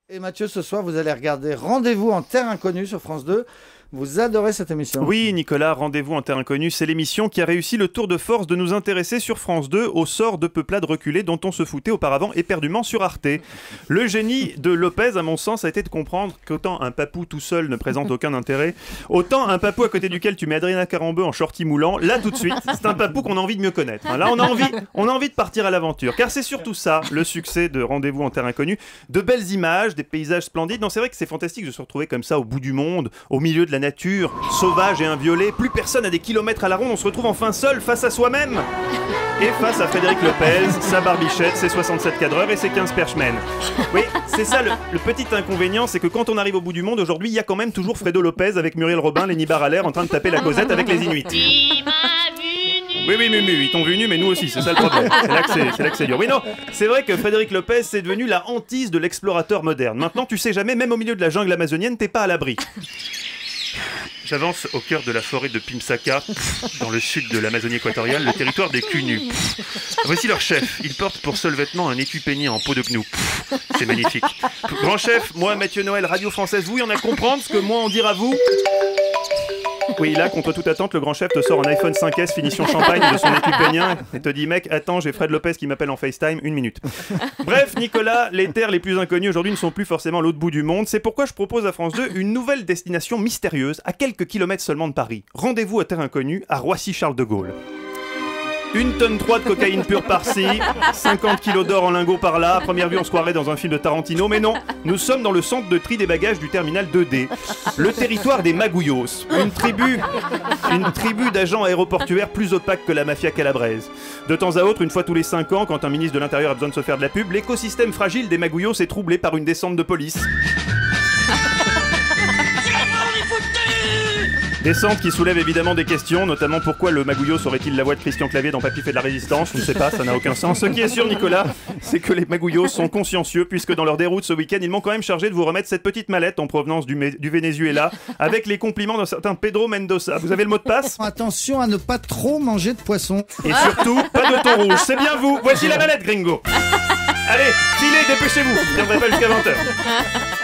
Et Mathieu, ce soir, vous allez regarder Rendez-vous en Terre Inconnue sur France 2. Vous adorez cette émission. Oui, Nicolas, Rendez-vous en Terre Inconnue, c'est l'émission qui a réussi le tour de force de nous intéresser sur France 2 au sort de peuplades reculées dont on se foutait auparavant éperdument sur Arte. Le génie de Lopez, à mon sens, a été de comprendre qu'autant un papou tout seul ne présente aucun intérêt, autant un papou à côté duquel tu mets Adrien Carambeu en shorty moulant, là tout de suite, c'est un papou qu'on a envie de mieux connaître. Là, on a envie de partir à l'aventure, car c'est surtout ça, le succès de Rendez-vous en Terre Inconnue. De belles images, des paysages splendides. Non, c'est vrai que c'est fantastique de se retrouver comme ça au bout du monde, au milieu de la nature, sauvage et inviolée. Plus personne à des kilomètres à la ronde, on se retrouve enfin seul face à soi-même. Et face à Frédéric Lopez, sa barbichette, ses 67 cadreurs et ses 15 perchmen. Oui, c'est ça le petit inconvénient, c'est que quand on arrive au bout du monde, aujourd'hui, il y a quand même toujours Fredo Lopez avec Muriel Robin, Lenny Baralaire en train de taper la causette avec les Inuits. Oui, ils t'ont vu nu, mais nous aussi, c'est ça le problème. C'est là que c'est dur. Oui, non, c'est vrai que Frédéric Lopez, c'est devenu la hantise de l'explorateur moderne. Maintenant, tu sais jamais, même au milieu de la jungle amazonienne, t'es pas à l'abri. J'avance au cœur de la forêt de Pimsaka, dans le sud de l'Amazonie équatoriale, le territoire des Cunus. Voici leur chef. Il porte pour seul vêtement un écu peigné en peau de gnou. C'est magnifique. Grand chef, moi, Mathieu Noël, Radio Française, vous, il y en a à comprendre ce que moi on dira vous. Oui, là, contre toute attente, le grand chef te sort un iPhone 5S finition champagne de son écu peignien et te dit, mec, attends, j'ai Fred Lopez qui m'appelle en FaceTime, 1 minute. Bref, Nicolas, les terres les plus inconnues aujourd'hui ne sont plus forcément l'autre bout du monde. C'est pourquoi je propose à France 2 une nouvelle destination mystérieuse à quelques kilomètres seulement de Paris. Rendez-vous à Terre Inconnue à Roissy-Charles de Gaulle. 1,3 tonne de cocaïne pure par-ci, 50 kilos d'or en lingots par-là. À première vue, on se croirait dans un film de Tarantino, mais non, nous sommes dans le centre de tri des bagages du terminal 2D. Le territoire des Magouillos, une tribu d'agents aéroportuaires plus opaques que la mafia calabraise. De temps à autre, une fois tous les 5 ans, quand un ministre de l'Intérieur a besoin de se faire de la pub, l'écosystème fragile des Magouillos est troublé par une descente de police. Descente qui soulève évidemment des questions, notamment pourquoi le Magouillos aurait-il la voix de Christian Clavier dans Papy fait de la résistance. Je ne sais pas, ça n'a aucun sens. Ce qui est sûr, Nicolas, c'est que les Magouillos sont consciencieux, puisque dans leur déroute ce week-end, ils m'ont quand même chargé de vous remettre cette petite mallette en provenance du Venezuela, avec les compliments d'un certain Pedro Mendoza. Vous avez le mot de passe ? Attention à ne pas trop manger de poisson. Et surtout, pas de thon rouge, c'est bien vous. Voici la mallette, gringo. Allez, filez, dépêchez-vous, je ne viendrai pas jusqu'à 20h.